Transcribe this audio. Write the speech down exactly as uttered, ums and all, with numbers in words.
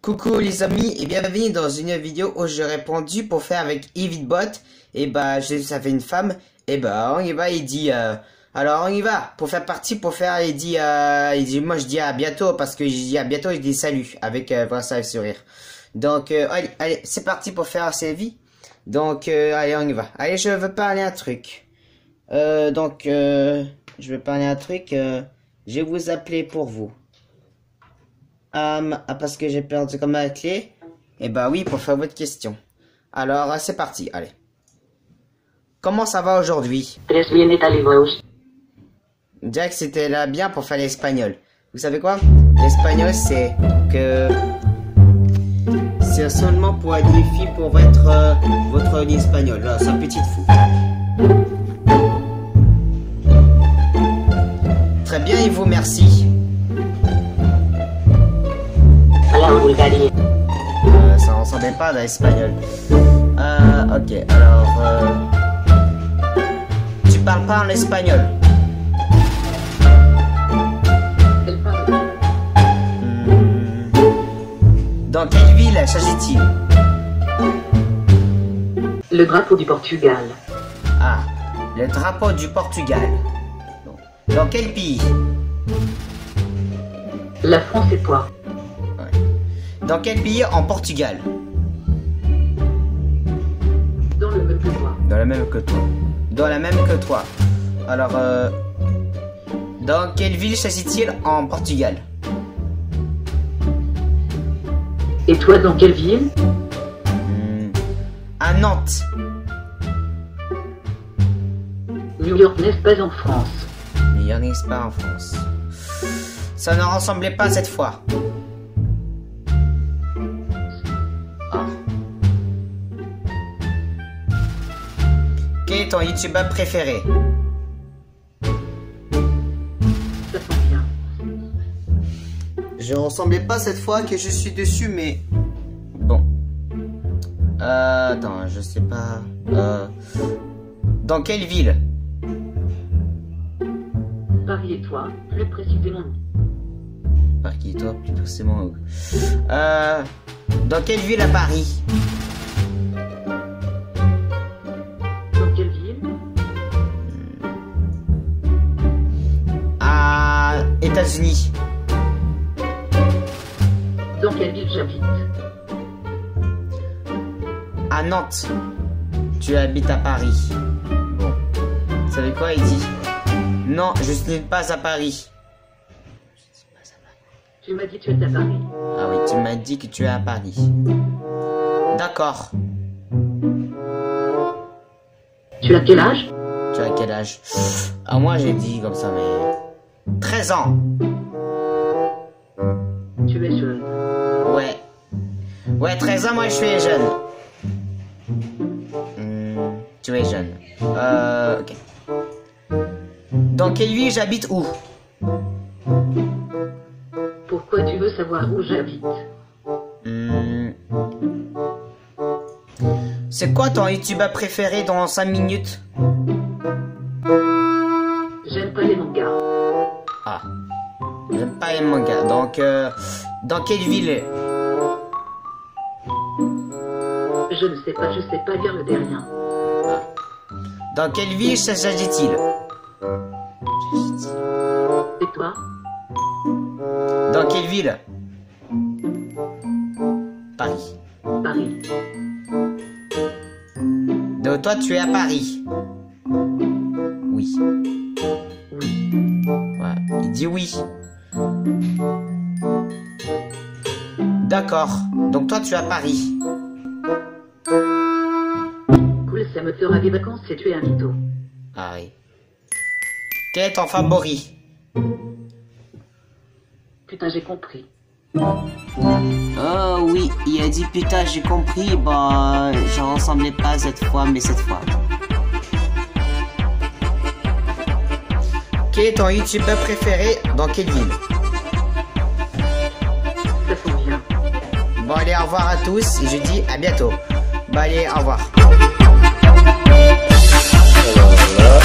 Coucou les amis et bienvenue dans une vidéo où j'ai répondu pour faire avec EvitBot. Et bah je, ça fait une femme. Et bah on y va, il dit euh, alors on y va pour faire partie pour faire il dit euh, il dit moi je dis à bientôt parce que je dis à bientôt je dis salut avec euh, voilà, ça le sourire. Donc euh, allez allez c'est parti pour faire cette vie. Donc euh, allez on y va. Allez je veux parler un truc. Euh, donc euh, je veux parler un truc. Euh, je vais vous appeler pour vous. Um, ah, parce que j'ai perdu comme la clé. Et bah oui, pour faire votre question. Alors, c'est parti, allez. Comment ça va aujourd'hui? Jack, c'était là bien pour faire l'espagnol. Vous savez quoi? L'espagnol, c'est que... c'est seulement pour être les filles pour votre, euh, votre espagnol. Là, c'est un petit fou. Très bien, et vous, merci. Euh, ça ressemblait pas à l'espagnol. Euh, ok, alors... Euh, tu parles pas en espagnol? Hmm, dans quelle ville s'agit-il? Le drapeau du Portugal. Ah, le drapeau du Portugal. Dans quel pays? La France et toi. Dans quel pays en Portugal? Dans le même que toi. Dans la même que toi. Dans la même que toi. Alors, euh, dans quelle ville s'agit-il en Portugal? Et toi, dans quelle ville? hmm, À Nantes. New York n'est pas en France. New York n'est pas en France. Ça ne ressemblait pas cette fois. Quel est ton youtubeur préféré? Ça sent bien. Je ressemblais pas cette fois que je suis dessus, mais... Bon. Euh, attends, je sais pas... Euh... Dans quelle ville? Paris et toi, plus précisément. Paris et toi, plus précisément où? Euh... Dans quelle ville à Paris? Quelle ville? À États-Unis. Dans quelle ville j'habite? À Nantes. Tu habites à Paris. Bon. Vous savez quoi, il dit? Non, je ne suis pas à Paris. Tu m'as dit que tu es à Paris. Ah oui, tu m'as dit que tu es à Paris. D'accord. Tu as quel âge? Tu as quel âge? Ah, moi j'ai dit comme ça, mais... treize ans. Tu es jeune. Ouais. Ouais, treize ans, moi je suis jeune. Hmm, tu es jeune. Euh, ok. Dans quelle ville j'habite où? Pourquoi tu veux savoir où j'habite? Hmm. C'est quoi ton youtubeur préféré dans cinq minutes? J'aime pas les mangas. Ah. J'aime pas les mangas. Donc, euh, dans quelle ville? Je ne sais pas, je sais pas lire le terrien. Ah. Dans quelle ville s'agit-il? Et toi? Dans quelle ville? Paris. Paris. Donc toi tu es à Paris? Oui. Oui. Ouais, il dit oui. D'accord. Donc toi tu es à Paris. Cool, ça me fera des vacances si tu es un mytho. Ah oui. Quel est ton favori? Putain, j'ai compris. Oh oui, il a dit putain j'ai compris, bah je ressemblais pas cette fois, mais cette fois. Quel est ton youtubeur préféré dans quelle ville? Ça sent bien. Bon allez, au revoir à tous et je dis à bientôt. Bah allez, au revoir. Alors là...